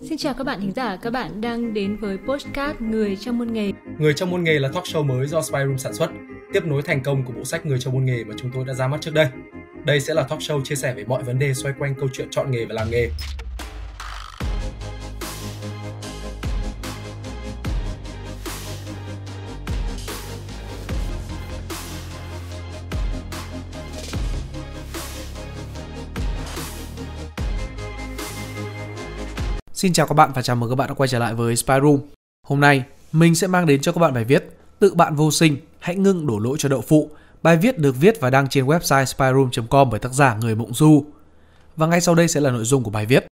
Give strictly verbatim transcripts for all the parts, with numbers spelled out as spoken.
Xin chào các bạn thính giả, các bạn đang đến với podcast Người trong môn nghề. Người trong môn nghề là talk show mới do Spy Room sản xuất, tiếp nối thành công của bộ sách Người trong môn nghề mà chúng tôi đã ra mắt trước đây. Đây sẽ là talk show chia sẻ về mọi vấn đề xoay quanh câu chuyện chọn nghề và làm nghề. Xin chào các bạn và chào mừng các bạn đã quay trở lại với Spy Room. Hôm nay, mình sẽ mang đến cho các bạn bài viết Tự bạn vô sinh, hãy ngưng đổ lỗi cho đậu phụ. Bài viết được viết và đăng trên website spy room chấm com bởi tác giả Người Mộng Du. Và ngay sau đây sẽ là nội dung của bài viết.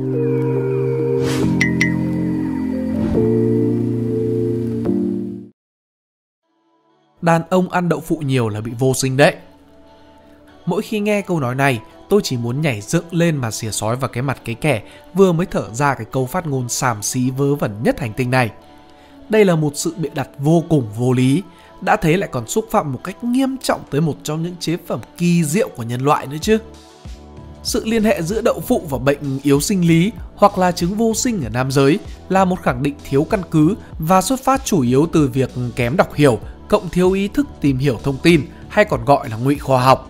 Đàn ông ăn đậu phụ nhiều là bị vô sinh đấy. Mỗi khi nghe câu nói này, tôi chỉ muốn nhảy dựng lên mà xỉa xói vào cái mặt cái kẻ vừa mới thở ra cái câu phát ngôn xàm xí vớ vẩn nhất hành tinh này. Đây là một sự bịa đặt vô cùng vô lý, đã thế lại còn xúc phạm một cách nghiêm trọng tới một trong những chế phẩm kỳ diệu của nhân loại nữa chứ. Sự liên hệ giữa đậu phụ và bệnh yếu sinh lý hoặc là chứng vô sinh ở nam giới là một khẳng định thiếu căn cứ và xuất phát chủ yếu từ việc kém đọc hiểu, cộng thiếu ý thức tìm hiểu thông tin, hay còn gọi là ngụy khoa học.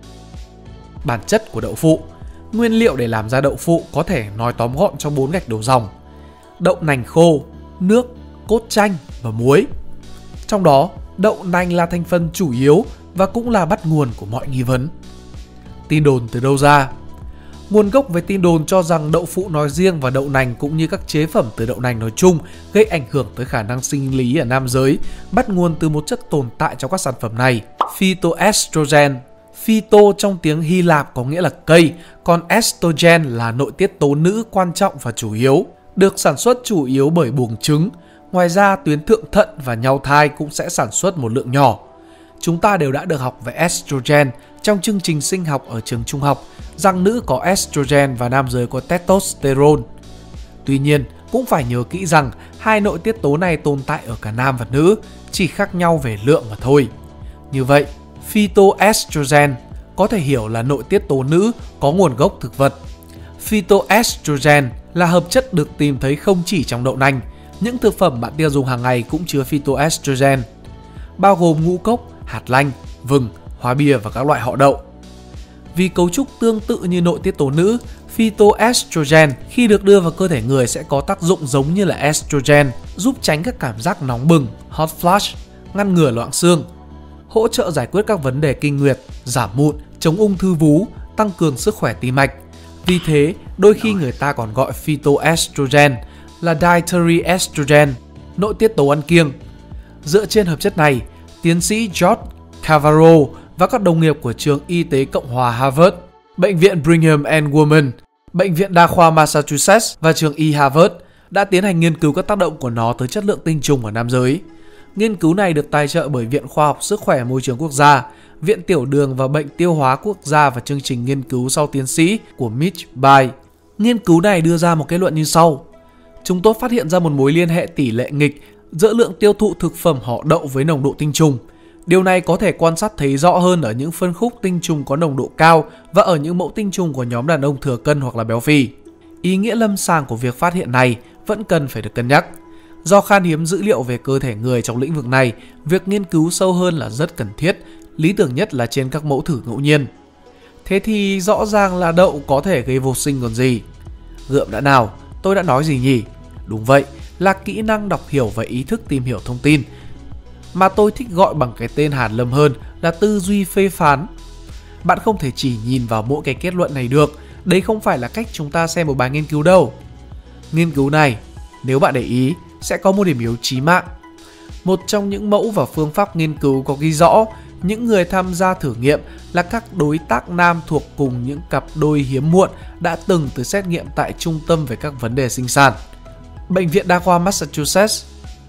Bản chất của đậu phụ. Nguyên liệu để làm ra đậu phụ có thể nói tóm gọn trong bốn gạch đầu dòng: đậu nành khô, nước, cốt chanh và muối. Trong đó, đậu nành là thành phần chủ yếu và cũng là bắt nguồn của mọi nghi vấn. Tin đồn từ đâu ra? Nguồn gốc về tin đồn cho rằng đậu phụ nói riêng và đậu nành cũng như các chế phẩm từ đậu nành nói chung gây ảnh hưởng tới khả năng sinh lý ở nam giới, bắt nguồn từ một chất tồn tại trong các sản phẩm này, phytoestrogen. Phyto trong tiếng Hy Lạp có nghĩa là cây, còn estrogen là nội tiết tố nữ quan trọng và chủ yếu, được sản xuất chủ yếu bởi buồng trứng. Ngoài ra, tuyến thượng thận và nhau thai cũng sẽ sản xuất một lượng nhỏ. Chúng ta đều đã được học về estrogen trong chương trình sinh học ở trường trung học, rằng nữ có estrogen và nam giới có testosterone. Tuy nhiên, cũng phải nhớ kỹ rằng hai nội tiết tố này tồn tại ở cả nam và nữ, chỉ khác nhau về lượng mà thôi. Như vậy, phytoestrogen có thể hiểu là nội tiết tố nữ có nguồn gốc thực vật. Phytoestrogen là hợp chất được tìm thấy không chỉ trong đậu nành. Những thực phẩm bạn tiêu dùng hàng ngày cũng chứa phytoestrogen, bao gồm ngũ cốc, hạt lanh, vừng, hóa bia và các loại họ đậu. Vì cấu trúc tương tự như nội tiết tố nữ, phytoestrogen khi được đưa vào cơ thể người sẽ có tác dụng giống như là estrogen, giúp tránh các cảm giác nóng bừng, hot flash, ngăn ngừa loãng xương, hỗ trợ giải quyết các vấn đề kinh nguyệt, giảm mụn, chống ung thư vú, tăng cường sức khỏe tim mạch. Vì thế, đôi khi người ta còn gọi phytoestrogen là dietary estrogen, nội tiết tố ăn kiêng. Dựa trên hợp chất này, tiến sĩ George Cavaro và các đồng nghiệp của trường y tế Cộng hòa Harvard, bệnh viện Brigham and Women, bệnh viện đa khoa Massachusetts và trường y Harvard đã tiến hành nghiên cứu các tác động của nó tới chất lượng tinh trùng ở nam giới. Nghiên cứu này được tài trợ bởi Viện Khoa học Sức khỏe Môi trường Quốc gia, Viện Tiểu đường và Bệnh tiêu hóa Quốc gia và chương trình nghiên cứu sau tiến sĩ của Mitch Bay. Nghiên cứu này đưa ra một kết luận như sau. Chúng tôi phát hiện ra một mối liên hệ tỷ lệ nghịch giữa lượng tiêu thụ thực phẩm họ đậu với nồng độ tinh trùng. Điều này có thể quan sát thấy rõ hơn ở những phân khúc tinh trùng có nồng độ cao và ở những mẫu tinh trùng của nhóm đàn ông thừa cân hoặc là béo phì. Ý nghĩa lâm sàng của việc phát hiện này vẫn cần phải được cân nhắc. Do khan hiếm dữ liệu về cơ thể người trong lĩnh vực này, việc nghiên cứu sâu hơn là rất cần thiết, lý tưởng nhất là trên các mẫu thử ngẫu nhiên. Thế thì rõ ràng là đậu có thể gây vô sinh còn gì. Gượm đã nào, tôi đã nói gì nhỉ? Đúng vậy, là kỹ năng đọc hiểu và ý thức tìm hiểu thông tin, mà tôi thích gọi bằng cái tên hàn lâm hơn là tư duy phê phán. Bạn không thể chỉ nhìn vào mỗi cái kết luận này được, đấy không phải là cách chúng ta xem một bài nghiên cứu đâu. Nghiên cứu này, nếu bạn để ý, sẽ có một điểm yếu chí mạng. Một trong những mẫu và phương pháp nghiên cứu có ghi rõ những người tham gia thử nghiệm là các đối tác nam thuộc cùng những cặp đôi hiếm muộn đã từng từ xét nghiệm tại Trung tâm về các vấn đề sinh sản, Bệnh viện Đa khoa Massachusetts.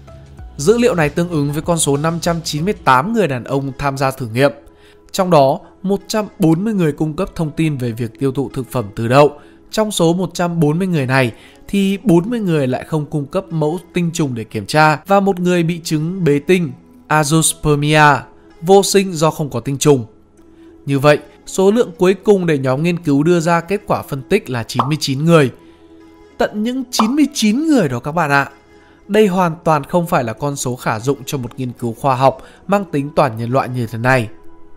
Dữ liệu này tương ứng với con số năm trăm chín mươi tám người đàn ông tham gia thử nghiệm. Trong đó, một trăm bốn mươi người cung cấp thông tin về việc tiêu thụ thực phẩm từ đậu. Trong số một trăm bốn mươi người này thì bốn mươi người lại không cung cấp mẫu tinh trùng để kiểm tra và một người bị chứng bế tinh, azoospermia, vô sinh do không có tinh trùng. Như vậy, số lượng cuối cùng để nhóm nghiên cứu đưa ra kết quả phân tích là chín mươi chín người. Tận những chín mươi chín người đó các bạn ạ. Đây hoàn toàn không phải là con số khả dụng cho một nghiên cứu khoa học mang tính toàn nhân loại như thế này.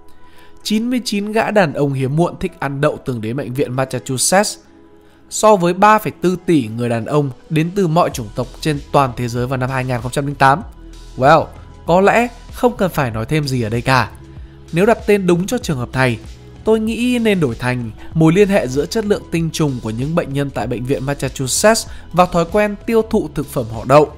chín mươi chín gã đàn ông hiếm muộn thích ăn đậu từng đến bệnh viện Massachusetts. So với ba phẩy bốn tỷ người đàn ông đến từ mọi chủng tộc trên toàn thế giới vào năm hai nghìn không trăm lẻ tám. Well, có lẽ không cần phải nói thêm gì ở đây cả. Nếu đặt tên đúng cho trường hợp này, tôi nghĩ nên đổi thành mối liên hệ giữa chất lượng tinh trùng của những bệnh nhân tại bệnh viện Massachusetts và thói quen tiêu thụ thực phẩm họ đậu.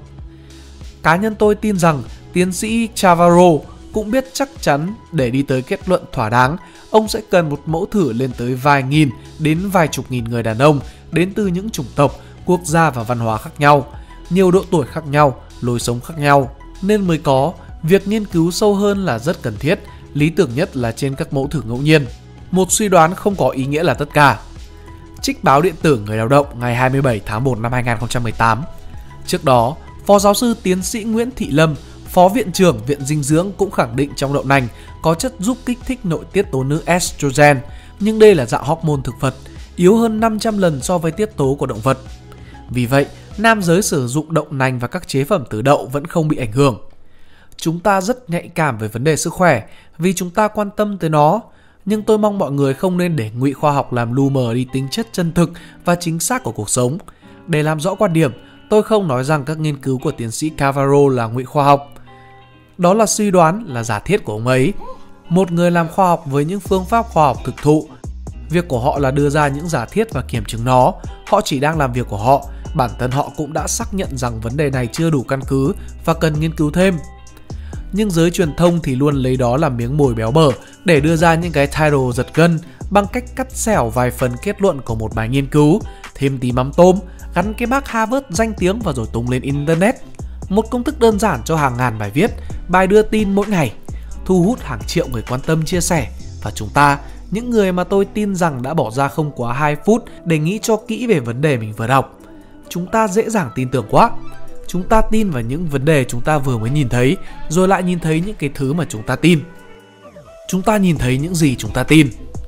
Cá nhân tôi tin rằng tiến sĩ Chavarro cũng biết chắc chắn để đi tới kết luận thỏa đáng, ông sẽ cần một mẫu thử lên tới vài nghìn đến vài chục nghìn người đàn ông đến từ những chủng tộc, quốc gia và văn hóa khác nhau, nhiều độ tuổi khác nhau, lối sống khác nhau, nên mới có việc nghiên cứu sâu hơn là rất cần thiết, lý tưởng nhất là trên các mẫu thử ngẫu nhiên. Một suy đoán không có ý nghĩa là tất cả. Trích báo điện tử Người Lao động ngày hai mươi bảy tháng một năm hai nghìn không trăm mười tám. Trước đó, Phó giáo sư tiến sĩ Nguyễn Thị Lâm, Phó Viện trưởng Viện Dinh dưỡng cũng khẳng định trong đậu nành có chất giúp kích thích nội tiết tố nữ estrogen, nhưng đây là dạng hormone thực vật, yếu hơn năm trăm lần so với tiết tố của động vật. Vì vậy, nam giới sử dụng đậu nành và các chế phẩm từ đậu vẫn không bị ảnh hưởng. Chúng ta rất nhạy cảm về vấn đề sức khỏe vì chúng ta quan tâm tới nó, nhưng tôi mong mọi người không nên để ngụy khoa học làm lu mờ đi tính chất chân thực và chính xác của cuộc sống. Để làm rõ quan điểm, tôi không nói rằng các nghiên cứu của tiến sĩ Chavarro là ngụy khoa học. Đó là suy đoán, là giả thiết của ông ấy. Một người làm khoa học với những phương pháp khoa học thực thụ. Việc của họ là đưa ra những giả thiết và kiểm chứng nó. Họ chỉ đang làm việc của họ. Bản thân họ cũng đã xác nhận rằng vấn đề này chưa đủ căn cứ và cần nghiên cứu thêm. Nhưng giới truyền thông thì luôn lấy đó làm miếng mồi béo bở để đưa ra những cái title giật gân bằng cách cắt xẻo vài phần kết luận của một bài nghiên cứu, thêm tí mắm tôm, gắn cái mác Harvard danh tiếng và rồi tung lên Internet. Một công thức đơn giản cho hàng ngàn bài viết, bài đưa tin mỗi ngày, thu hút hàng triệu người quan tâm chia sẻ. Và chúng ta, những người mà tôi tin rằng đã bỏ ra không quá hai phút để nghĩ cho kỹ về vấn đề mình vừa đọc, chúng ta dễ dàng tin tưởng quá. Chúng ta tin vào những vấn đề chúng ta vừa mới nhìn thấy, rồi lại nhìn thấy những cái thứ mà chúng ta tin. Chúng ta nhìn thấy những gì chúng ta tin.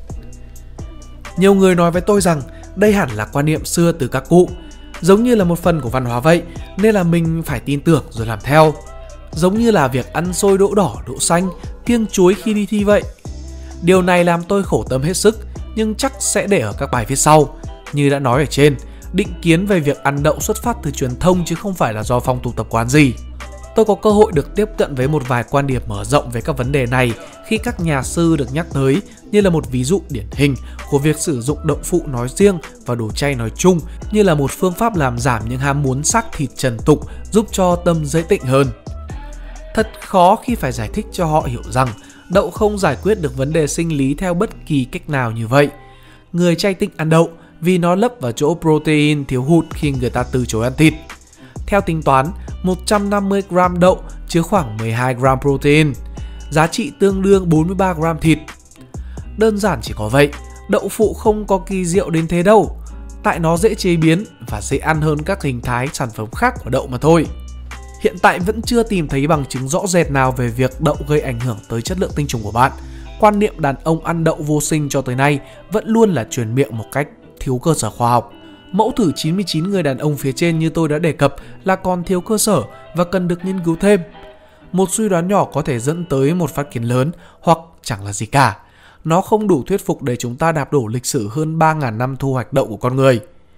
Nhiều người nói với tôi rằng đây hẳn là quan niệm xưa từ các cụ, giống như là một phần của văn hóa vậy, nên là mình phải tin tưởng rồi làm theo. Giống như là việc ăn xôi đỗ đỏ, đỗ xanh, kiêng chuối khi đi thi vậy. Điều này làm tôi khổ tâm hết sức, nhưng chắc sẽ để ở các bài viết sau. Như đã nói ở trên, định kiến về việc ăn đậu xuất phát từ truyền thông chứ không phải là do phong tục tập quán gì. Tôi có cơ hội được tiếp cận với một vài quan điểm mở rộng về các vấn đề này khi các nhà sư được nhắc tới như là một ví dụ điển hình của việc sử dụng đậu phụ nói riêng và đồ chay nói chung như là một phương pháp làm giảm những ham muốn xác thịt trần tục, giúp cho tâm dễ tịnh hơn. Thật khó khi phải giải thích cho họ hiểu rằng đậu không giải quyết được vấn đề sinh lý theo bất kỳ cách nào như vậy. Người chay tịnh ăn đậu vì nó lấp vào chỗ protein thiếu hụt khi người ta từ chối ăn thịt. Theo tính toán, một trăm năm mươi gram đậu chứa khoảng mười hai gram protein, giá trị tương đương bốn mươi ba gram thịt. Đơn giản chỉ có vậy, đậu phụ không có kỳ diệu đến thế đâu, tại nó dễ chế biến và dễ ăn hơn các hình thái sản phẩm khác của đậu mà thôi. Hiện tại vẫn chưa tìm thấy bằng chứng rõ rệt nào về việc đậu gây ảnh hưởng tới chất lượng tinh trùng của bạn. Quan niệm đàn ông ăn đậu vô sinh cho tới nay vẫn luôn là truyền miệng một cách thiếu cơ sở khoa học. Mẫu thử chín mươi chín người đàn ông phía trên như tôi đã đề cập là còn thiếu cơ sở và cần được nghiên cứu thêm. Một suy đoán nhỏ có thể dẫn tới một phát kiến lớn hoặc chẳng là gì cả. Nó không đủ thuyết phục để chúng ta đạp đổ lịch sử hơn ba nghìn năm thu hoạch đậu của con người.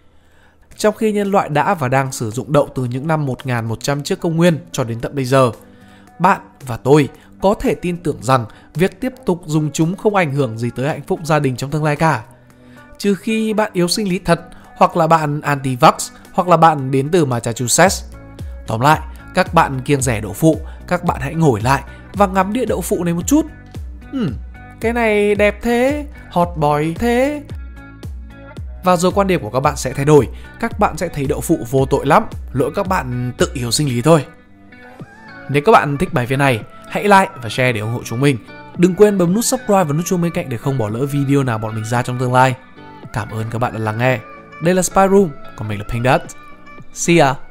Trong khi nhân loại đã và đang sử dụng đậu từ những năm một nghìn một trăm trước công nguyên cho đến tận bây giờ, bạn và tôi có thể tin tưởng rằng việc tiếp tục dùng chúng không ảnh hưởng gì tới hạnh phúc gia đình trong tương lai cả. Trừ khi bạn yếu sinh lý thật, hoặc là bạn anti-vax, hoặc là bạn đến từ Massachusetts. Tóm lại, các bạn kiêng rẻ đậu phụ, các bạn hãy ngồi lại và ngắm đĩa đậu phụ này một chút. Hmm, cái này đẹp thế, hot boy thế. Và rồi quan điểm của các bạn sẽ thay đổi. Các bạn sẽ thấy đậu phụ vô tội lắm, lỗi các bạn tự yếu sinh lý thôi. Nếu các bạn thích bài viết này, hãy like và share để ủng hộ chúng mình. Đừng quên bấm nút subscribe và nút chuông bên cạnh để không bỏ lỡ video nào bọn mình ra trong tương lai. Cảm ơn các bạn đã lắng nghe. Đây là Spy Room, còn mình là Pink Dot. See ya!